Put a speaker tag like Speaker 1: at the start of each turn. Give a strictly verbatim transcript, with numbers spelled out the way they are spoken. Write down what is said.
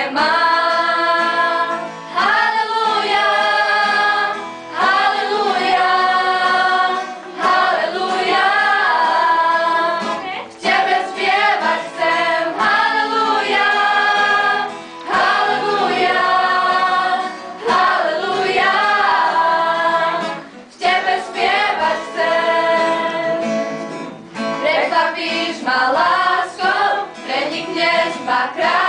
Speaker 1: má. Haleluja, haleluja, haleluja. V tebe spievať chcem. Haleluja, haleluja, haleluja. V tebe spievať chcem. Prekvapíš ma láskou, prenikneš ma kráľom.